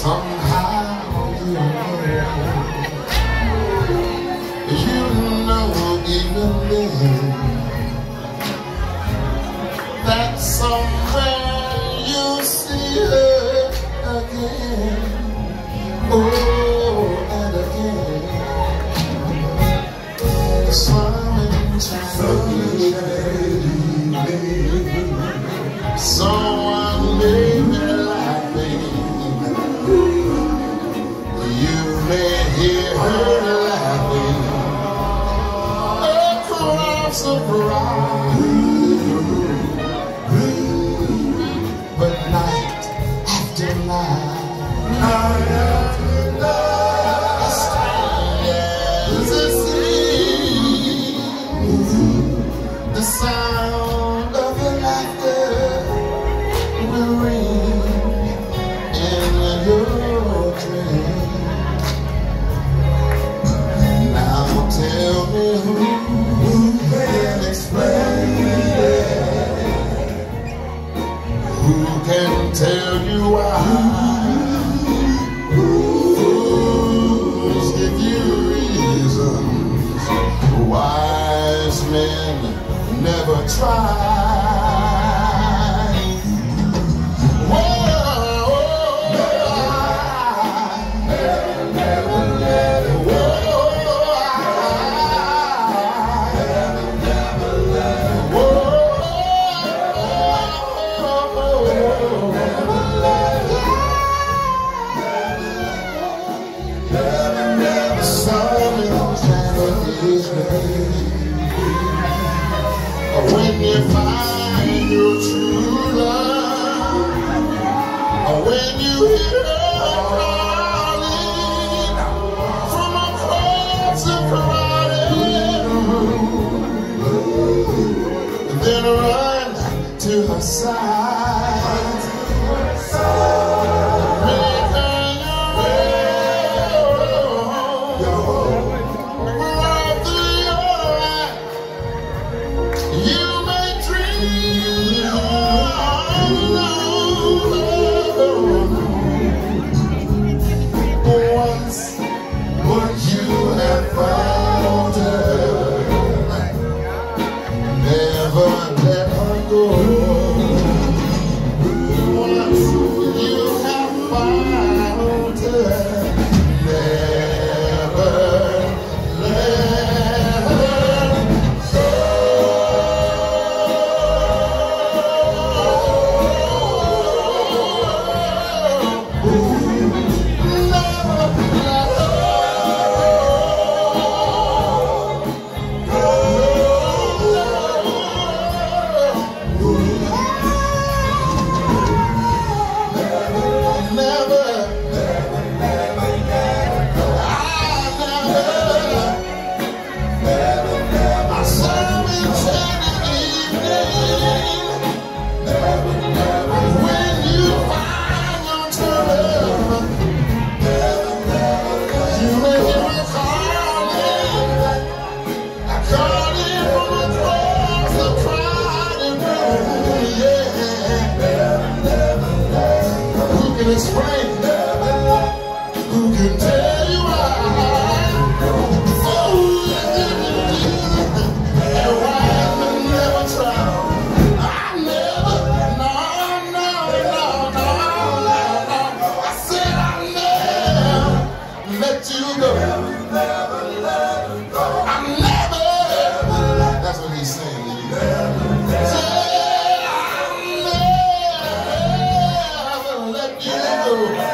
Somehow you know even then that somewhere you'll see her again, oh, and again. Someone maybe like me, you may hear her laughing across the road, but night after night, night after night, as strange as it seems, the sound of the laughter will ring in your dream. Now tell me who can explain it? Who can tell you why? Who's give you reasons? Wise men never try. When you find your true love, when you hear her calling from across the crowded room, then run to her side. Make her your own. Right through your life, you may dream once, but you have found her. Never let her go. Once you have found her, never let her go. Explain, who can tell you why? Oh, and why I never try. I never, no. I said I never let you go. I never, that's what he's saying. Say, I never let you go.